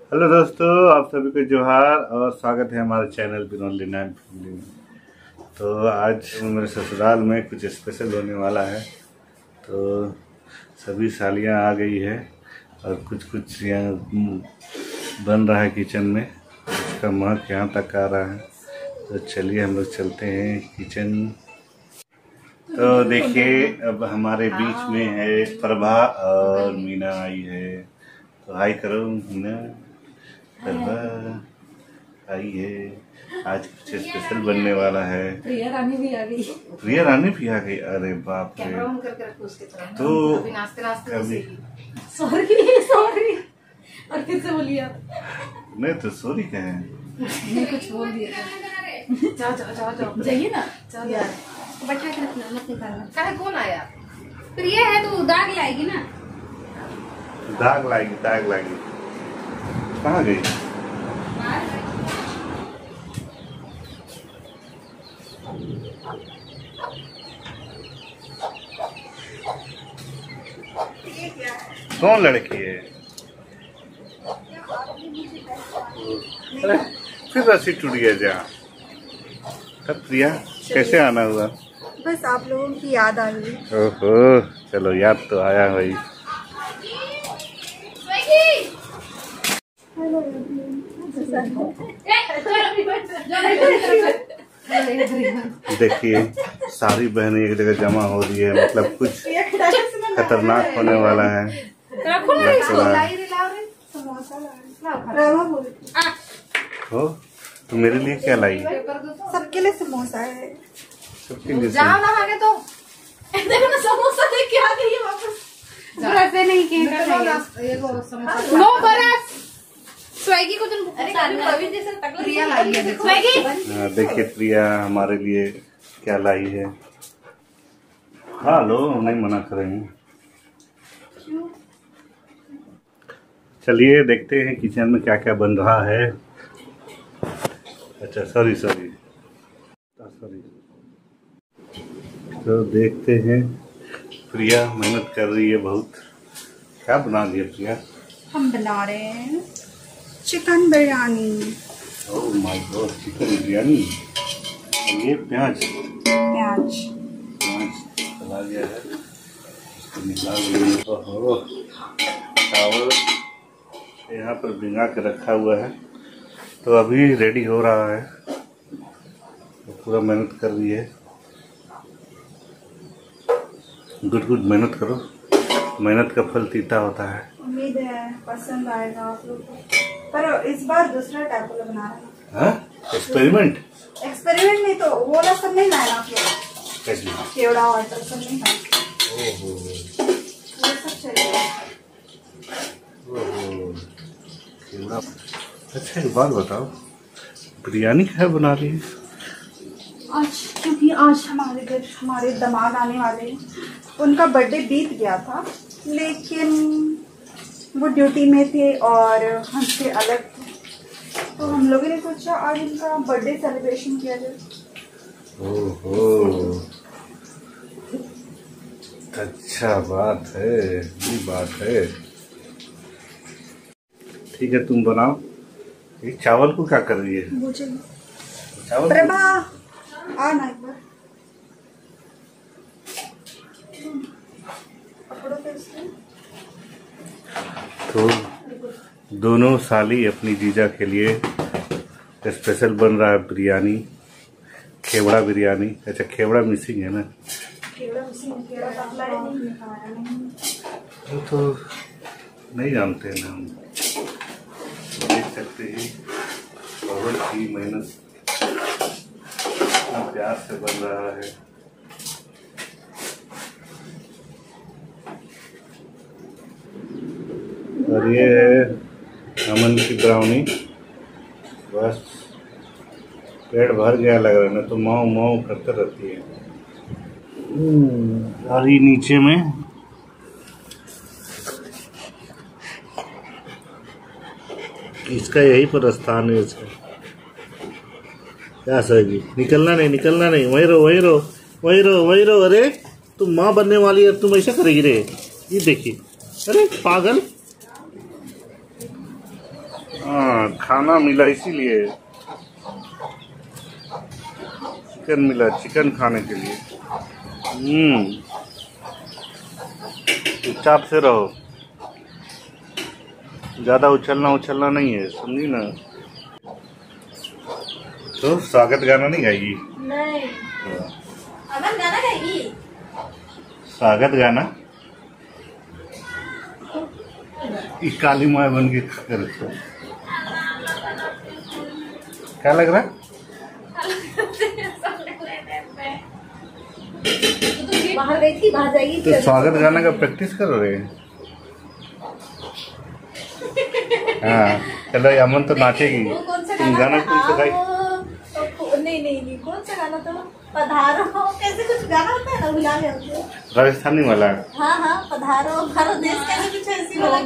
Hello दोस्तों, आप सभी को जोहार और स्वागत है हमारे चैनल विनोद लिनान फैमिली में। तो आज मेरे ससुराल में कुछ स्पेशल होने वाला है। तो सभी सालियाँ आ गई है और कुछ यहाँ बन रहा है किचन में। उसका महक यहाँ तक आ रहा है। तो चलिए हम लोग चलते हैं किचन। तो देखिए, अब हमारे बीच में है प्रभा और मीना आई है। तो हाय करो मीना। प्रभा आई है। आज कुछ स्पेशल बनने वाला है। प्रिया रानी भी आ गई। प्रिया रानी भी आ गई। अरे बाप रे। तो सॉरी सॉरी और फिर से बोलिए आप। नहीं तो सॉरी कहे नहीं, कुछ बोल दिया। जाओ जाइए ना। जाओ यार, बैठा के रखना, मत निकालना। कहाँ कौन आया? प्रिया है तो दाग लाएगी ना। दाग लाएगी। कहाँ गई? कौन लड़की है? अरे फिर रस्सी टूट गया जा। तब प्रिया कैसे आना हुआ? बस आप लोगों की याद आ गई। ओहो, चलो याद तो आया भाई। देखिए, सारी बहनें एक जगह जमा हो रही है, मतलब कुछ खतरनाक होने वाला है। हो तो मेरे लिए क्या लाई? सबके लिए समोसा है। सबके लिए तो देखो ना, समोसा लेके आ गई है वापस। ऐसे नहीं स्वेगी को तुम प्रिया लाई है। देखो देखिए प्रिया हमारे लिए क्या लाई है। हाँ लो, नहीं मना करेंगे। चलिए देखते हैं किचन में क्या क्या बन रहा है। अच्छा सॉरी तो देखते हैं। प्रिया मेहनत कर रही है बहुत। क्या बना दिया प्रिया? हम बना रहे हैं chicken biryani. Oh my god, chicken biryani. ये प्याज चला गया है, इसको निकाल लिए। ओहो, चावल यहाँ पर भिंगा के रखा हुआ है, तो अभी रेडी हो रहा है। तो पूरा मेहनत कर रही है। गुड मेहनत करो, मेहनत का फल तीता होता है। उम्मीद है पसंद आएगा आप लोग को। पर इस बार दूसरा टाइप का बना रहे हैं। एक्सपेरिमेंट नहीं तो वो वाला सब नहीं लाया आप लोग। कैसे? केवड़ा वाटर सब नहीं लाया। ओहो, ये सब चलेगा। अच्छा एक बात बताओ, बिरयानी क्या बना रही है आज? क्योंकि आज हमारे घर हमारे दामाद आने वाले हैं। उनका बर्थडे बीत गया था, लेकिन वो ड्यूटी में थे और हमसे अलग थे, तो हम लोगों ने सोचा आज उनका बर्थडे सेलिब्रेशन किया जाए। ओहो, अच्छा बात है, ये बात है। ठीक है, तुम बनाओ। ये चावल को क्या कर रही है? मुझे चावल प्रभा आना एक बार। तो दोनों साली अपनी जीजा के लिए स्पेशल बन रहा है बिरयानी, खेवड़ा बिरयानी। अच्छा खेवड़ा मिसिंग है ना? वो तो नहीं जानते ना हम। देख सकते हैं बहुत ही मेहनत प्यार से बन रहा है। और ये है अमन की ब्राउनी। बस पेट भर गया लग रहा है ना, तो माऊ करते रहती है। और ये नीचे में इसका यही पर स्थान है। इसका क्या सही? निकलना नहीं, वही रहो। अरे तुम माँ बनने वाली है, तुम ऐसा करेगी रे? ये देखिए, अरे पागल। हाँ खाना मिला इसीलिए, चिकन मिला, चिकन खाने के लिए। चुपचाप से रहो, ज्यादा उछलना नहीं है, समझी ना। तो स्वागत गाना नहीं गाएगी? नहीं। अमन गाना गाएगी? स्वागत गाना काली माँ बन के कर। क्या लग रहा है? बाहर गई थी, बाहर जाएगी। तो स्वागत गाना का प्रैक्टिस करो रे। हाँ चलो, अमन तो नाचेगी। तुम गाना कौन सा गाई? नहीं कौन सा गाना था? पधारो, कैसे कुछ गाना होता है ना, भुला गया मुझे। राजस्थानी वाला। हाँ पधारो भारत देश, कैसे कुछ ऐसी वाला।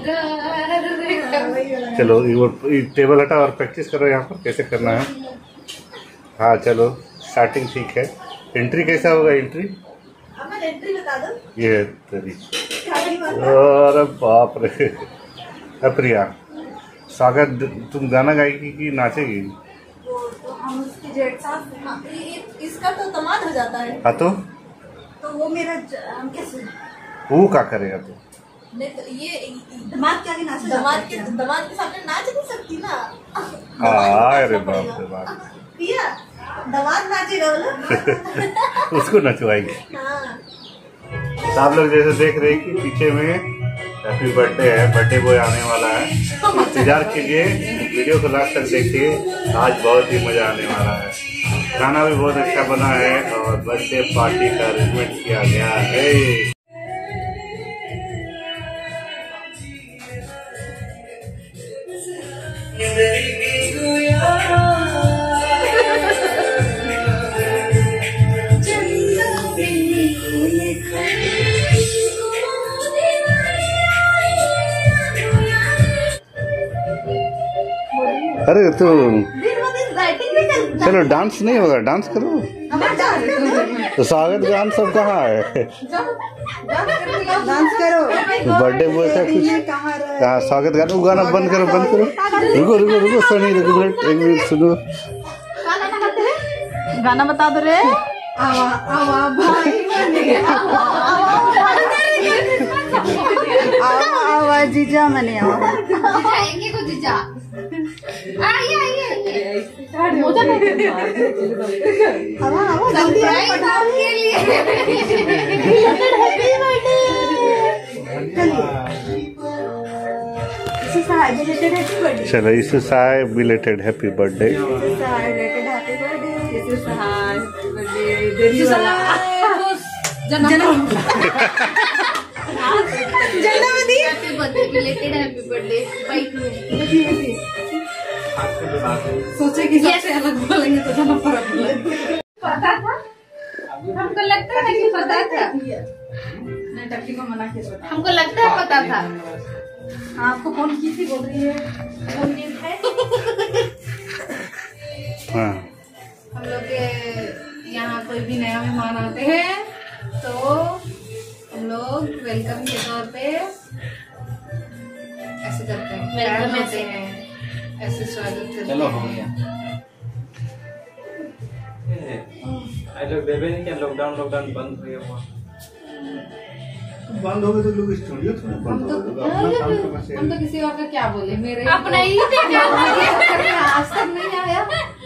चलो ये टेबल हटा और प्रैक्टिस करो यहाँ पर कैसे करना है। हाँ चलो स्टार्टिंग ठीक है। एंट्री कैसा होगा? एंट्री एंट्री बता दो। ये तेरी, अरे बाप रे। प्रिया स्वागत तुम गाना गाएगी कि नाचेगी? तो हम उसके जेठ साहब, इसका तो दामाद हो जाता है। हाँ तो वो मेरा हम कैसे वो क्या करेगा? तो नहीं तो ये दामाद क्या नाच, दामाद के सामने नाच नहीं सकती ना। अरे बाप रे बाप। प्रिया दामाद नाचेगा बोलो। उसको नचवाएगी। हाँ। तो आप लोग जैसे देख रहे हैं कि पीछे में हैप्पी बर्थडे है, बर्थडे बॉय आने वाला है। इंतजार कीजिए, वीडियो को लास्ट तक देखिए, आज बहुत ही मजा आने वाला है। खाना भी बहुत अच्छा बना है और बर्थडे पार्टी का अरेंजमेंट किया गया है। अरे तो चलो डांस नहीं होगा, डांस करो। तो स्वागत गान सब कहाँ है? डांस करो। बर्थडे बॉय का कुछ कहाँ स्वागत गाना? गाना बंद करो, बंद करो। रुको सनी, रुको एक मिनट सुनो। गाना बता दो रे। आवा जीजा मने आवा जाएंगे को जीजा। आइए मोजा नहीं आवा जल्दी के लिए। Happy birthday. चलो इससे साय बिलेटेड हैप्पी बर्थडे। सोचे कि सबसे अलग बोलेंगे तो जन्म पर पता था। हमको लगता है कि पता था। नहीं टक्की को मना किया, हमको लगता है पता था। आपको फोन की थी, बोल रही है हाँ। हम लोग के यहाँ कोई भी नया मेहमान आते हैं तो हम लोग वेलकम के तौर पे ऐसे करते हैं, वेलकम करते हैं, ऐसे स्वागत करते हैं। चलो हो गया। आज लोग देवे नहीं क्या? लॉकडाउन बंद हो गया। बंद हो गए तो लोग स्टूडियो थोड़ा बंद हो गए। हम तो किसी और का क्या बोले, मेरे अपना ही आज तक नहीं आया।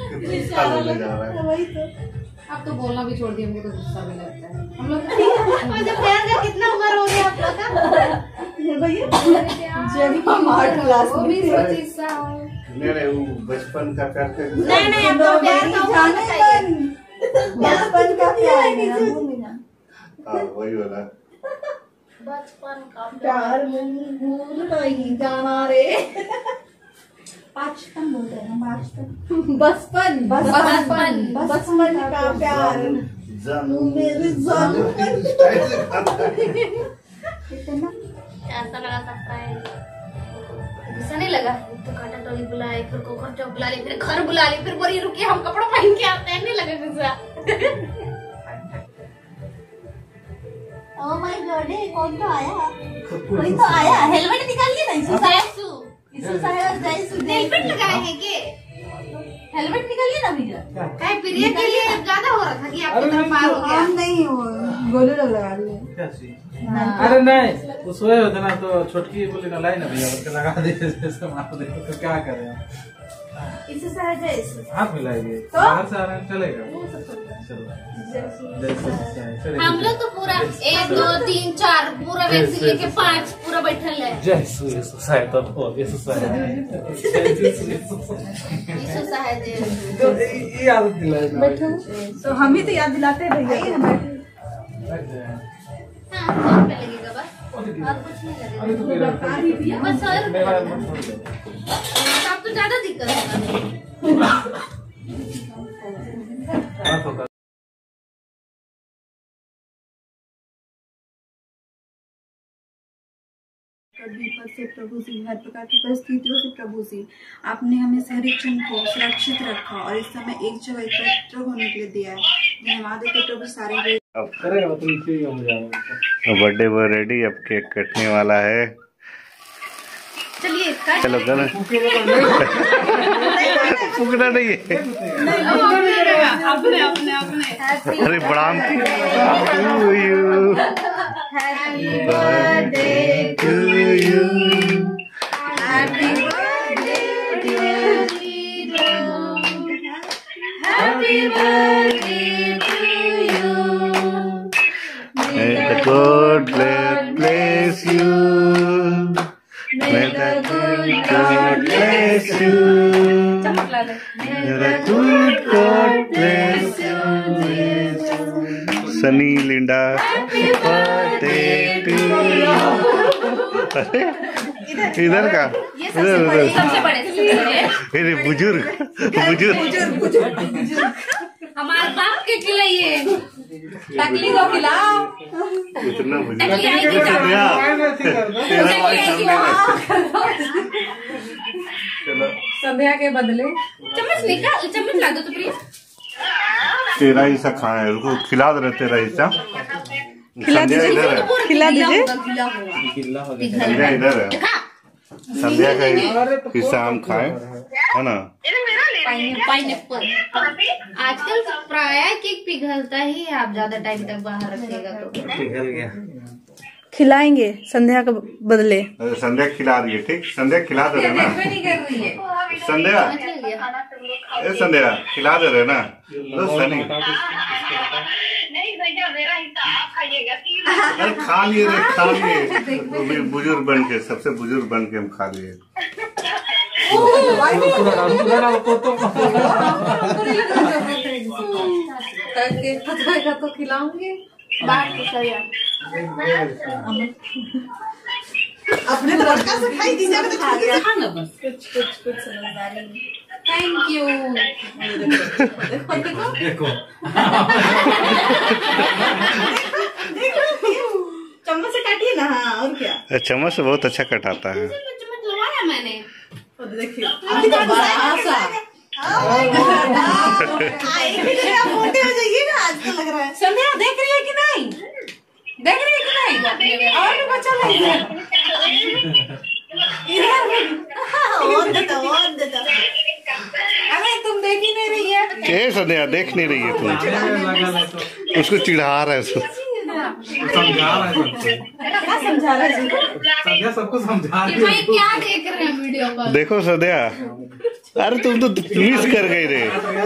वही तो, अब तो बोलना भी छोड़ दिया, हमको तो गुस्सा भी लगता है। हम लोग कितना उम्र हो गया आप लोग का? जब हम 8 क्लास में बचपन का करते। नहीं अब तो प्यार का बचपन का प्यार वही वाला बचपन का प्यार भूल नहीं जाना रे। बचपन बोल रहे हैं, बचपन का प्यार मेरे जानू ऐसा लगा सरप्राइज। गुस्सा नहीं लगा? तो काटा टोली बुलाए, फिर कोकर चौक बुला ली, फिर घर बुला ली, फिर बोली रुकिए हम कपड़ा पहन के आते हैं। नहीं लगा गुस्सा? ओह माय गॉड, कौन तो आया? कोई तो आया। हेलमेट निकाल लिया ना? इसू साहेब नेलपेंट लगाए हेलमेट निकालिए ना भैया। क्या प्रिया के लिए ज्यादा हो रहा था कि आपकी तरफ पार हो गया? हम नहीं हो गोली लगा लिए। अरे नहीं वो सोए होते ना तो छोटकी बोली ना लाई ना भैया करके लगा दे मार दे तो क्या करें इससे सहज है इससे। हाथ मिलाएंगे बाहर से आ रहे हैं चलेगा चलो हम लोग तो पूरा 1 2 3 4 पूरा वैक्सीन लेके 5 पूरा बैठल है। जय सूर्य सुसाइड तो ये सुसाइड तो ये आदत दिलाए तो हम ही तो याद दिलाते हैं भैया। हाँ, 100 रुपया लगेगा बस और कुछ नहीं लगेगा बस 100 रुपया। आप तो ज्यादा दिक्कत होगा। विपद से प्रभु जी, हर प्रकार की परिस्थितियों से प्रभु जी, आपने हमें हर एक जन को सुरक्षित रखा और इस समय एक जगह एकत्र होने के लिए दिया है। धन्यवाद है प्रभु सारे। बर्थडे वो रेडी, अब केक कटने वाला है। चलिए चलो गन फूकना नहीं है। अपने अपने अपने अरे बड़ा Happy birthday to you. Happy birthday dear Lido. Happy birthday to you. May the good God bless you. May the good God bless you. May the good God bless you. Sunny Linda, happy birthday to you. इधर का सबसे बड़े इधर बुजुर्ग हमारे बाप के खिलाइए टकली को खिलाओ। इतना संध्या के बदले चम्मच ला दो तो प्लीज। तेरा हिस्सा खाए उसको खिला दे रहे। तेरा हिस्सा खिला दीजिए, खिला दीजिए। संध्या इधर है। संध्या का हिस्सा हम खाए है ना। पाइनएप्पल आजकल प्राय केक पिघलता ही है। आप ज्यादा टाइम तक बाहर रखिएगा तो पिघल गया। खिलाएंगे संध्या के बदले। संध्या खिला रही है। ठीक, संध्या खिला दे रहे ना। नहीं कर रही है संध्या संध्या खिला दे रहे ना। लो सनी अरे खा लिए रे, खा लिए। बुजुर्ग बन के, सबसे बुजुर्ग बन के हम खा लिए। तो खिलाऊंगी अपने लड़का से खाई दीजिए। कुछ समझदारी। Thank you. देखो चम्मच से काटिए ना। हाँ और क्या, चम्मच से बहुत अच्छा कटाता है। चम्मच लगाया मैंने। देखिए मोटे हो जाइए ना। आज तो लग रहा है। संध्या देख रही है कि नहीं? देख रही है कि नहीं? और भी बच्चा नहीं है इधर। अरे तुम देख ही नहीं रही है। संध्या देख नहीं रही है तुम। उसको चिढ़ा रहा है। समझा रहा है समझा रहा है संध्या सबको समझा रही भाई क्या देख रहे हैं वीडियो पर? देखो संध्या, अरे तुम तो मिस कर गई रे।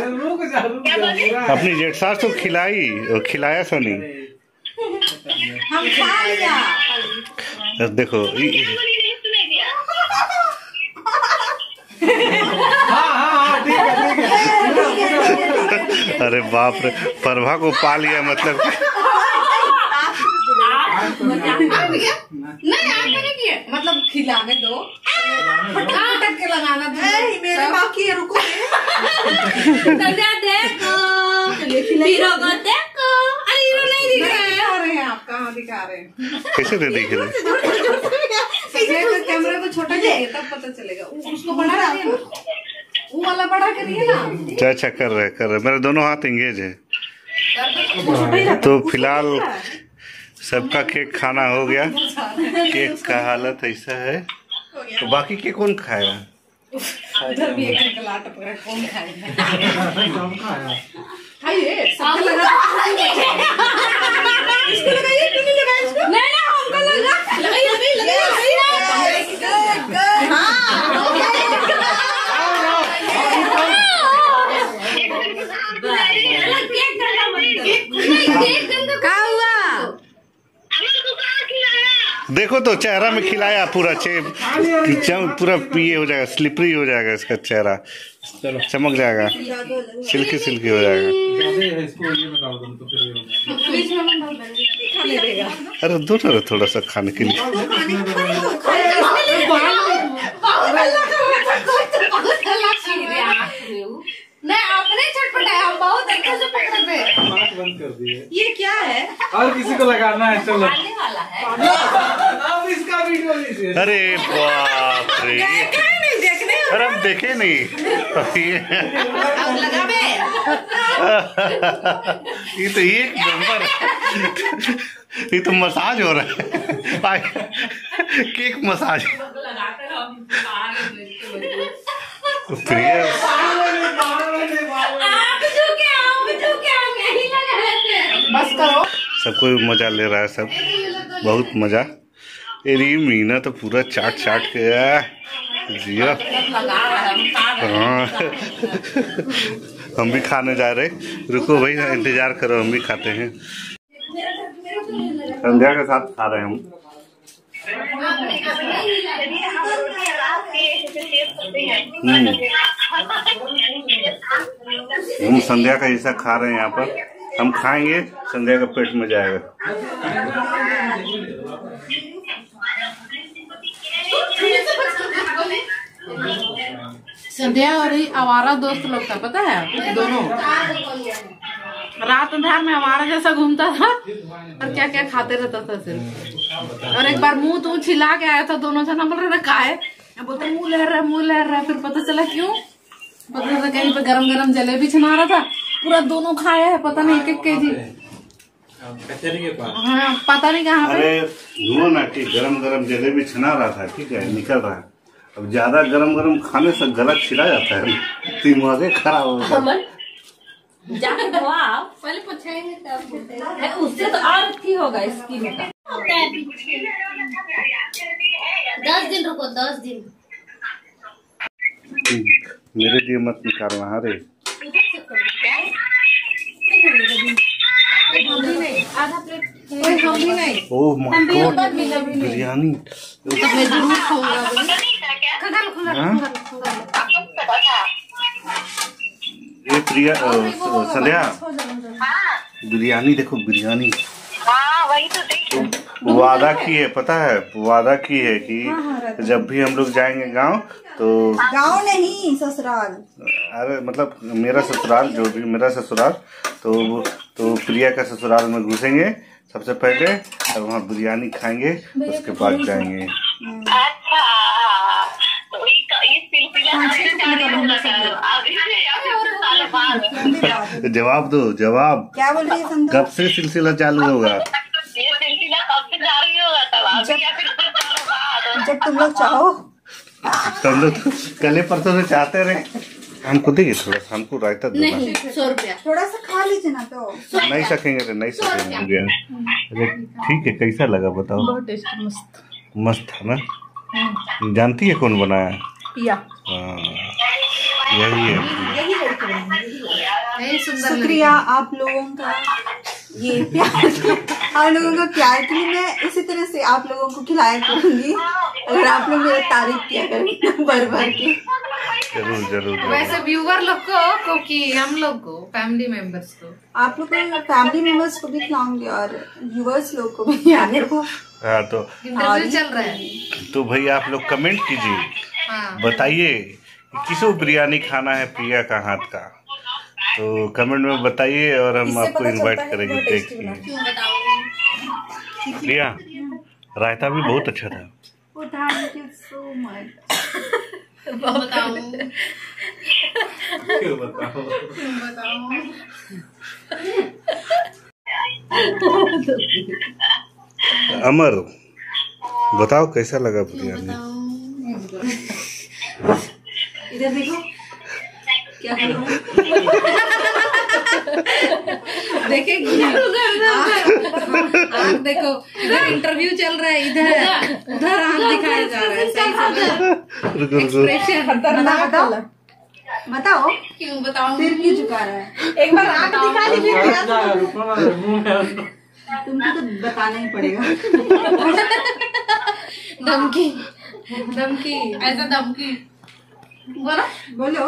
अपनी जेठ सास तो खिलाई और खिलाया सनी। हम खा लिया। देखो अरे बाप रे, प्रभा को पा लिया मतलब। नहीं आपने किया मतलब खिलाने दो, फटक के लगाना। मेरे बाकी है, रुको। संध्या देखो, हीरो को देखो। अरे हीरो नहीं दिख रहा है। अरे आप कहाँ दिखा रहे हैं? कैसे दे दिख रहे? कैमरे को छोटा करिए तब पता चलेगा। उसको बड़ा करिए ना, वो वाला बड़ा करिए ना। अच्छा कर रहे मेरे दोनों हाथ इंगेज है। तो फिलहाल सबका केक खाना हो गया। केक का हालत ऐसा है। तो बाकी केक कौन खाएगा? उधर भी एक लाट पकड़ा कौन खाएगा? कम खाया। खाइए सबको लगा। इसको लगाइए, क्यों नहीं लगाया इसको? नहीं हमको लगा। लगाइए लगाइए। क्या हुआ? देखो तो चेहरा में खिलाया पूरा पूरा पिए हो जाएगा, स्लिपरी हो जाएगा इसका चेहरा, चमक जाएगा, सिल्की सिल्की हो जाएगा। इसको ये में डाल दो तो फिर ये हो जाएगा। अरे दो ना थोड़ा सा खाने के लिए। नहीं अपने चटपटा हम बहुत अच्छे से पकड़ पे। बात बंद कर दिए। ये क्या है? और किसी को लगाना है चलो। खाने वाला है। अब इसका वीडियो लीजिए। अरे बाप रे, नहीं देखने अरे हम देखे नहीं। अब लगा बे। ये तो एक नंबर, ये तो मसाज हो रहा है, केक मसाज। प्रिया बस करो। सबको मजा ले रहा है, सब बहुत मजा। अरे मीना तो पूरा चाट चाट के जिया। हाँ हम भी खाने जा रहे, रुको भाई इंतजार करो, हम भी खाते हैं। संध्या के साथ खा रहे हैं हम संध्या का हिस्सा खा रहे हैं यहाँ पर, हम खाएंगे संध्या का पेट में जाएगा। संध्या और आवारा दोस्त लोग था, पता है? दोनों रात अंधार में आवारा जैसा घूमता था और क्या क्या खाते रहता था सिर्फ। और एक बार मुंह तो छिला के आया था, दोनों जना बोल रहे खाए, बोलते मुंह लहर रहा है। फिर पता चला क्यों, पता चला कहीं पे गरम गरम जलेबी छना रहा था, पूरा दोनों खाए है, पता नहीं 1-1 केजी। कचहरी के पास। हाँ पता नहीं कहाँ पे। अरे धुओं ना कि गरम गरम जलेबी छना रहा था, ठीक है, निकल रहा है। अब ज्यादा गरम गरम खाने से गला छिला जाता है, दिमाग खराब हो जाता है। जाकर दबाओ, पहले पूछेंगे तब उससे तो और ठीक होगा इसकी का। 10 दिन रुको, 10 दिन। मेरे लिए मत निकालना। अरे आधा प्लेट हम भी नहीं। Oh my god, biryani. मैं जरूर खाऊंगा। ये प्रिया संध्या, बिरयानी देखो, बिरयानी। हाँ वही तो देख। वादा की है, पता है, वादा की है कि जब भी हम लोग जाएंगे गांव तो गाँव नहीं ससुराल। अरे मतलब मेरा ससुराल, जो भी मेरा ससुराल, तो प्रिया का ससुराल में घुसेंगे सबसे पहले, और वहाँ बिरयानी खाएंगे, उसके बाद जाएंगे। अच्छा तो ये सिलसिला जवाब दो, जवाब। क्या बोल रही है संध्या? कब से सिलसिला चालू होगा? ये सिलसिला कब से जारी होगा? तब अभी या फिर कुछ सालों बाद? जब तुम लोग चाहो। हम लोग तो कल परसों से चाहते रहे। हमको देखिए थोड़ा सा, हमको रायता दो। नहीं 100 रुपया। थोड़ा सा खा लीजिए ना तो। नहीं सकेंगे तो नहीं सकेंगे। अरे ठीक है, कैसा लगा बताओ? बहुत टेस्टी, मस्त मस्त है ना? जानती है कौन बनाया? पिया। हाँ, यही है। नहीं सुंदर शुक्रिया आप लोगों का, ये प्यार, आप लोगों का प्यार के लिए मैं इसी तरह से आप लोगों को खिलाया करूंगी, अगर आप लोग मेरी तारीफ किया करेंगे भर भर के। जरूर जरूर। वैसे व्यूवर लोग को कि हम लोग को, फैमिली मेंबर्स को, आप लोग को, फैमिली मेंबर्स को भी खिलाऊंगी और व्यूवर्स लोग को भी आने को। हाँ तो इंटरव्यू चल रहा है। तो भाई आप लोग कमेंट कीजिए, हाँ बताइए किसको बिरयानी खाना है प्रिया का हाथ का, तो कमेंट में बताइए और हम आपको इनवाइट करेंगे। देखिए प्रिया, रायता भी बहुत अच्छा था। Thank you so much. बताओ क्यों बताओ? अमर बताओ कैसा लगा बिरयानी? इधर देखो क्या कर रहा देखेगी आँख देखो, इधर इंटरव्यू चल रहा है, इधर उधर आँख दिखाया जा रहा है। सही से है। बताओ क्यों बताऊं? सिर क्यों झुका रहा है? एक बार आँख दिखा दीजिए। तुमको तो बताना ही पड़ेगा। धमकी धमकी, ऐसा धमकी बोलो बोलो।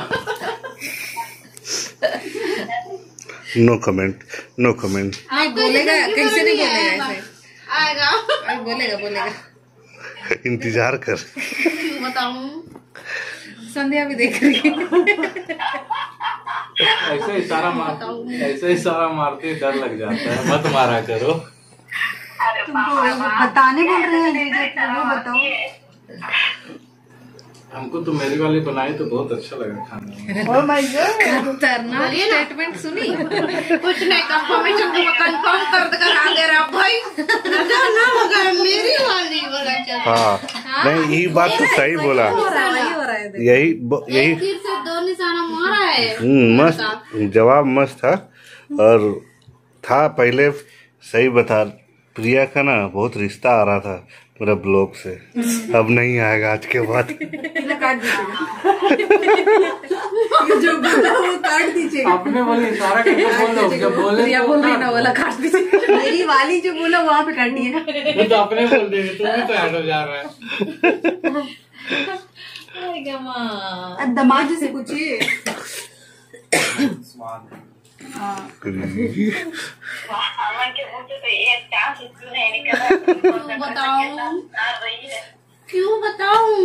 No comment, no comment. बोलेगा कैसे नहीं बोलेगा? ऐसे आएगा, बोलेगा। इंतजार कर। बताऊं? संध्या भी देख रही है। ऐसे इशारा मारते डर लग जाता है, मत मारा करो। तुमको बताने बोल रहे हैं, वो बताओ। हमको तो मेरी वाली बनाई तो बहुत अच्छा लगा खाने में। ओह माय गॉड, खतरनाक स्टेटमेंट सुनी। कुछ नहीं, कंफर्मेशन कंफर्म कर दे रहा भाई। नजर ना लगा मेरी वाली बोला। हाँ नहीं, यही बात तो सही बोला। यही तीर से 2 निशाना मारा है। मस्त जवाब, मस्त था। और था पहले सही बता, प्रिया का ना बहुत रिश्ता आ रहा था मेरा ब्लॉग से, अब नहीं आएगा आज के बाद। काट जो बोला वो काट दीजिए। आपने बोले इशारा करके बोलो, जब बोले ना बोला काट दीजिए। मेरी वाली जो बोला वहाँ पे काटिए। वो तो अपने बोल देंगे, तुम भी तो ऐड हो जा रहा है। अब दामाद जी से पूछिए। अमन के मुंह से तो एक चांस क्यों नहीं निकला? बताऊं? क्यों बताऊं?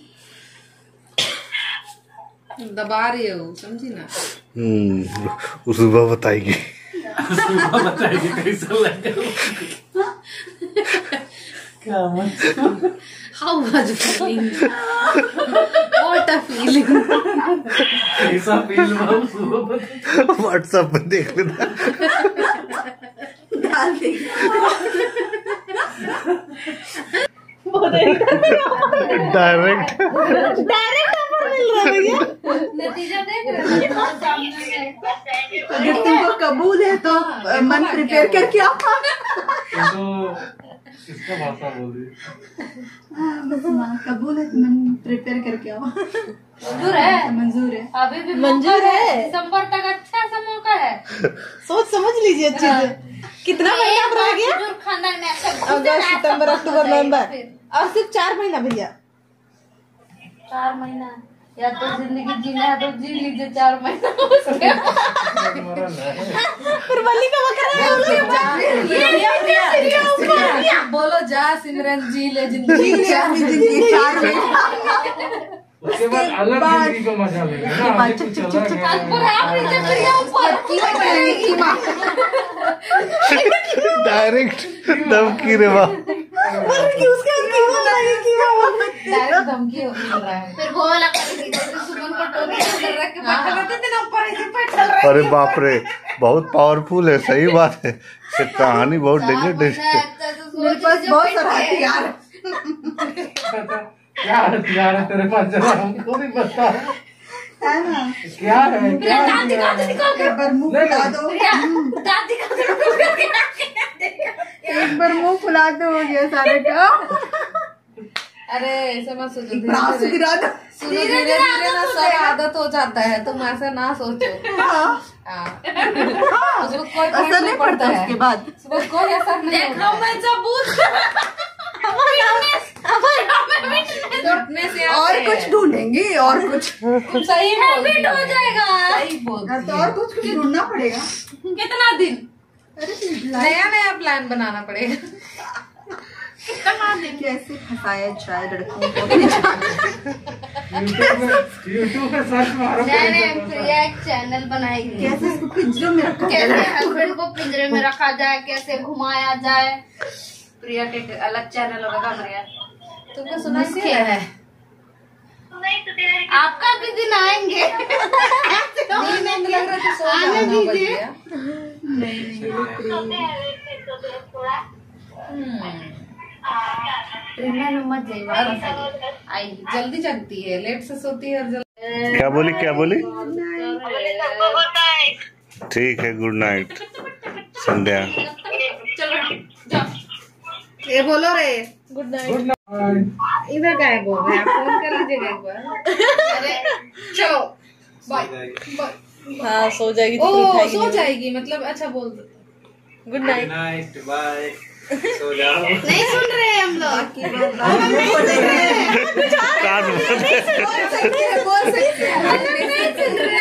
दबा रही हो, समझी ना? उस सुबह बताएगी। कैसा लगा? क्या मतलब? How was feeling? What a feeling? कैसा फील हुआ? व्हाट्सएप पे देख लेना। डाल देंगे। डायरेक्ट नतीजा देख रहे हैं। अगर तुमको कबूल है तो मन प्रिपेयर करके आओ। तो किसका भाषा बोल रही? कबूल है तो मन प्रिपेयर करके आओ। मंजूर है, मंजूर है, अभी भी मंजूर है। दिसंबर तक अच्छा सा मौका है, सोच समझ लीजिए अच्छे से। कितना महीना रह गया? खानदान में अच्छा अगस्त, सितंबर, अक्टूबर, नवंबर, और सिर्फ 4 महीना भैया। 4 महीना, या तो जिंदगी जीना है तो जी लीजिए 4 महीना। बोलो जा सिमरन, जी ले जिंदगी। 4 महीना। उसके बाद अलग जिंदगी को मजा लेंगे ना, अभी कुछ अलग है। डायरेक्ट धमकी रे वाह। धमकी हो रहा है। फिर वो वाला सुमन को टोपी अंदर रख के बैठा रहते थे ना, ऊपर ऐसे बैठल रहे। अरे बाप रे, बहुत पावरफुल है, सही बात है। से कहानी बहुत डेंजर है। मेरे पास बहुत सारा हथियार। क्या हथियार है तेरे पास? जरा हमको भी बता। है ना? क्या है? क्या एक बार मुंह फुला दो। एक बार मुंह फुला दो, हो गया सारे का। अरे ऐसे मत सोचो, आंसू गिरा दो। धीरे धीरे ना सब आदत हो जाता है, तुम ऐसे ना सोचो। उसको कोई असर नहीं पड़ता है। उसके बाद। उसको कोई असर नहीं होता। मैं सबूत लौटने से और कुछ ढूंढेंगे, और कुछ सही हैबिट हो जाएगा। सही बोल, तो और कुछ ढूंढना पड़ेगा। कितना दिन? नया प्लान बनाना पड़ेगा। कैसे फंसाया जाए लड़कों को। यूट्यूब पे सर्च मारो। मैंने प्रिया एक चैनल बनाएगी, कैसे इसको पिंजरे में रखा कैसे जाए। हस्बैंड को पिंजरे में रखा जाए, कैसे घुमाया जाए। प्रिया के अलग चैनल होगा। प्रिया तुमने सुना क्या है? आपका भी दिन आएंगे। नींद लग रहा है तो आने दीजिए। ट्रेन में मत जाइए, वापस आइए। जल्दी जगती है, लेट से सोती है और जल्दी। क्या बोली क्या बोली? सबको गुड नाइट। ठीक है, गुड नाइट संध्या। चलो जाओ, ये बोलो रे गुड नाइट। इधर क्या है बोल रहे हैं? आप फोन कर लीजिएगा एक बार। अरे चलो बाय बाय। हाँ सो जाएगी तो ओ उठाएगी सो नहीं। जाएगी, मतलब अच्छा बोल दो गुड नाइट। नाइट बाय, सो जाओ। नहीं सुन रहे हैं हम लोग। काट बोल सकते हैं नहीं सुन रहे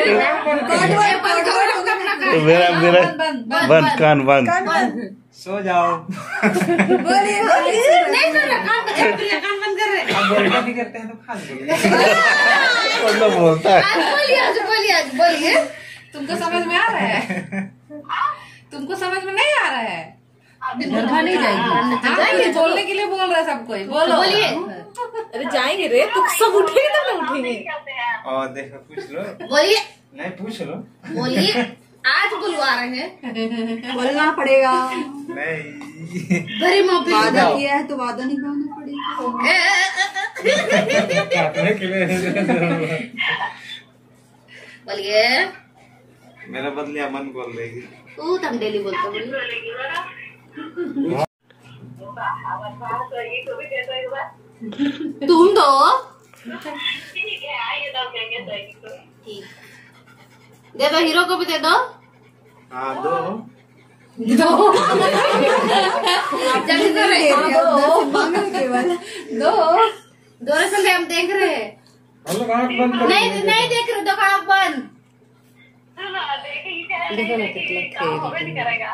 हैं। मेरा बंद, कान बंद। सो जाओ। बोलिए नहीं सुन रहा, कान बंद कर रहे हैं। आप बोलना नहीं करते हैं तो खास बोलिए। मतलब बोलता है। आज बोलिए। तुमको समझ में आ रहा है? तुमको समझ में नहीं आ रहा है? घर नहीं जाएगी। बोलने के लिए बोल रहा है सब कोई। बोलो बोलिए। अरे जाएंगे रे, तो सब उठेंगे तब ना उठेंगे। और देखो पूछ लो। बोलिए नहीं पूछ लो। बोलिए। आज बुलवा रहे हैं, बोलना पड़ेगा। नहीं गरीब माफी वादा किया है तो वादा निभाना पड़ेगा। काटने के लिए बोलिए। मेरा बदले अमन बोल देगी। तू तुम डेली बोलते हो। तुम दो ठीक है, आइए दो देंगे तो। ठीक दे दो, हीरो को भी दे दो। हाँ दो। जल्दी दो रे। केवल दो रसम हम देख रहे हैं। हम लोग आँख बंद कर नहीं देख रहे, दुकान बंद। देखो ना कितना करेगा।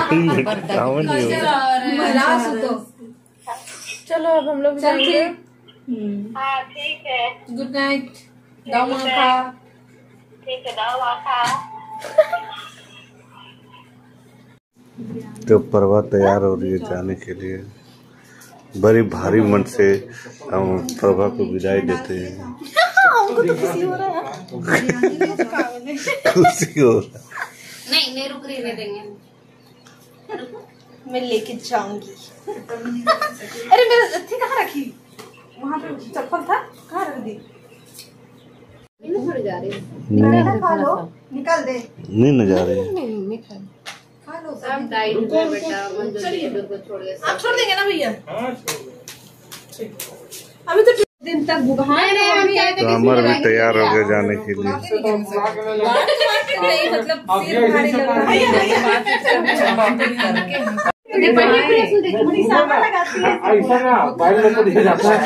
चलो अब हम लोग जाएंगे। हाँ ठीक है, गुड नाइट। दाम खा। ठीक है, दवा खा। तो प्रभा तैयार हो रही है जाने के लिए। बड़ी भारी मन से हम प्रभा को विदाई देते हैं। हमको तो खुशी हो रहा है। खुशी हो रहा है। नहीं रुक रही, देंगे। मैं लेके जाऊंगी। अरे मेरा अथी कहाँ रखी? वहाँ पे चप्पल था, कहाँ रख दी? थोड़ी जा रही है। खा लो, निकाल दे। नहीं न जा रही है। खा लो सब डाइट पे बेटा, मंजूरी को छोड़ के आप छोड़ देंगे ना भैया? हाँ छोड़ दो। अभी तो दिन तक बुखार नहीं हम कहते तो अमर भी तैयार हो गए जाने के लिए। नहीं मतलब सिर भारी लग रहा है। ऐसा ना बाइल में तो दिया जाता है।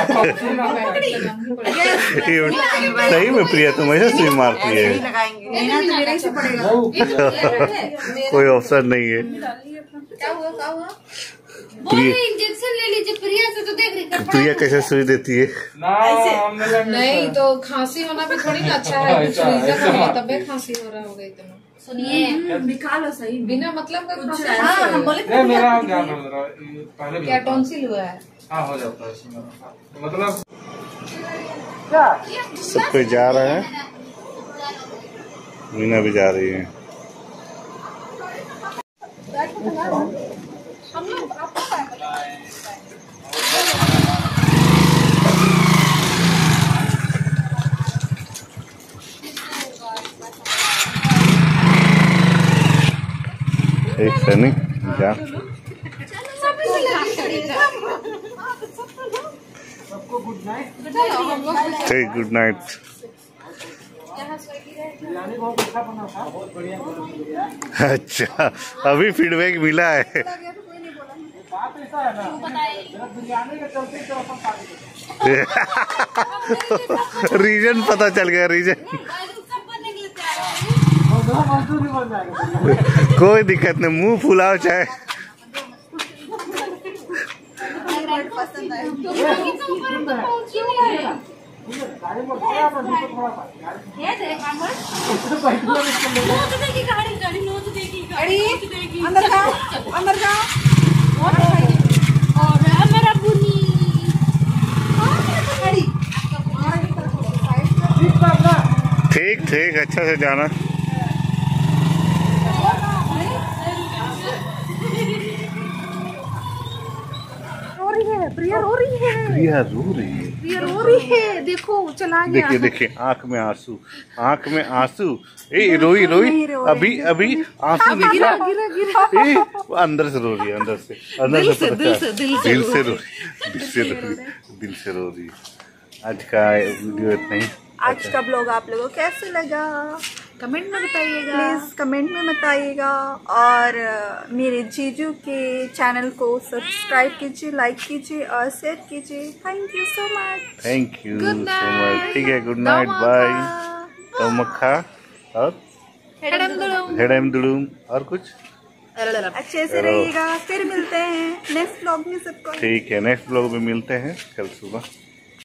सही में प्रिया तुम ऐसे सुई मारती है। मेरे से पड़ेगा। कोई अवसर नहीं है। क्या हुआ? इंजेक्शन ले लीजिए प्रिया से, तो देख रही प्रिया कैसे सुई देती है? नहीं तो खांसी होना भी थोड़ी ना अच्छा है। कुछ रीजन है तबे खांसी हो रहा होगा इतना। सुनिए निकालो सही। बिना मतलब का खांसी। हाँ हम बोले नहीं मेरा ज्ञान हो रहा है पहले भी क्या टॉन्सिल हुआ है? हाँ हो जाता है इसमें मतलब। सब कोई जा रहा है, मीना भी जा रही है। एक सनी जा। ठीक, गुड नाइट। अच्छा अभी फीडबैक मिला है। रीजन पता चल गया, रीजन। कोई दिक्कत नहीं, मुंह फुलाओ चाहे। अंदर जाओ। ठीक अच्छा से जाना। प्रिया रो रही है। प्रिया रो रही है, देखो चला गया। देखिए देखिए, आंख में आंसू, आंख में आंसू। ए रोई रोई, अभी अभी आंसू निकला। ए वो अंदर से रो रही है, अंदर से, अंदर से, दिल से रो रही, दिल से रो रही, दिल से रो रही। आज का वीडियो इतना ही। आज का ब्लॉग आप लोगों को कैसे लगा कमेंट में बताइएगा, प्लीज कमेंट में बताइएगा। और मेरे जीजू के चैनल को सब्सक्राइब कीजिए, लाइक कीजिए और शेयर कीजिए। Thank you so much. Thank you so much. ठीक है, गुड नाइट, बाय। तो मक्खा और हेडम दुडुम और कुछ अच्छे से रहिएगा। फिर मिलते हैं नेक्स्ट ब्लॉग में सबको। ठीक है, नेक्स्ट ब्लॉग में मिलते हैं कल सुबह।